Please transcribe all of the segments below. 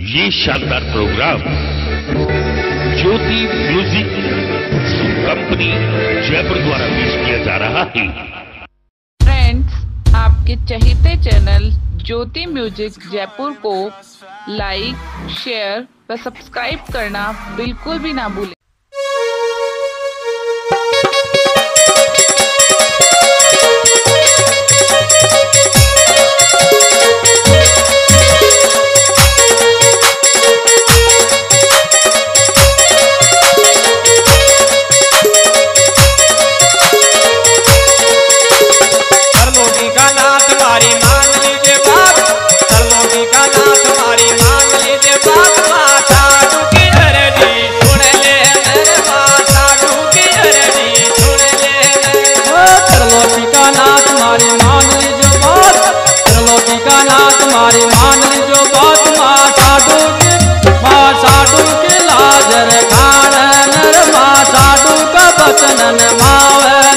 ये शानदार program Jyoti music company Jaipur द्वारा पेश किया जा रहा है। फ्रेंड्स, आपके चहेते चैनल ज्योति म्यूजिक जयपुर को लाइक, शेयर व सब्सक्राइब करना बिल्कुल भी ना भूलें। तुम्हारी मान लीजो बात माँ साडू के लाजर खान नर माँ साडू का बचनन मावन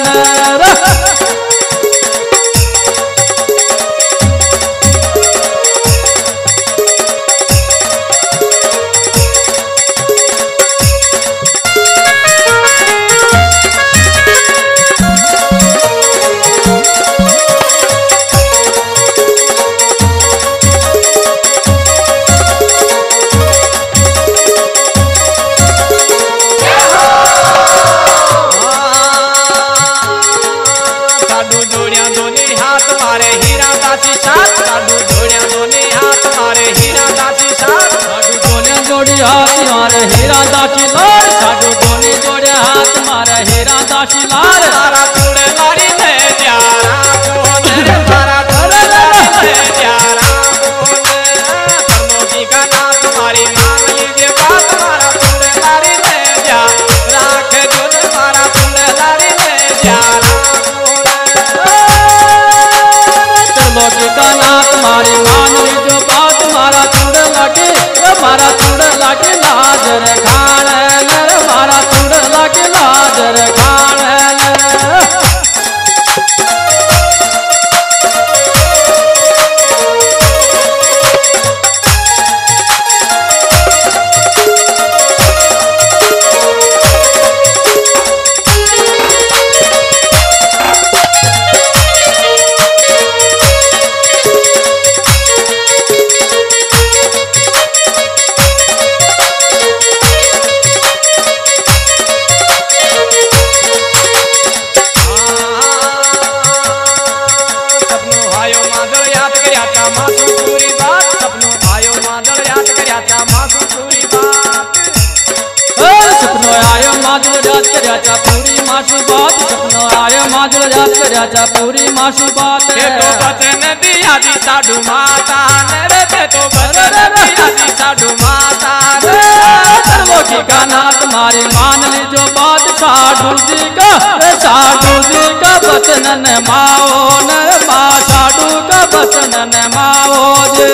हीरा दासी लाल साडू दोनी जोड़े हाथ मारे हीरा दासी लाल तारा चूड़े लारी ले प्यारा बोले तारा चूड़े लारी ले प्यारा बोले तरलो की का नाम तुम्हारी मान लीजिए बात मारा चूड़े लारी ले जा राख जो तुम्हारा चूड़े लारी ले प्यारा बोले तरलो की का नाम तुम्हारी मान लीजिए बात मारा चूड़े लागे मारा चूड़े लागे लाजर खान नर मारा चूड़ लागे लाजर खान पूरी माशु बात सपनो आयो माजल जात कराचा पूरी माशु बात तो बचन दिया दी साडू माता रे तो बचन दिया दी साडू माता रे तरलो की का नाथ मारी मान लीजो बात साडू जी का बचनन माओ न मां साडू का बचनन माओ जे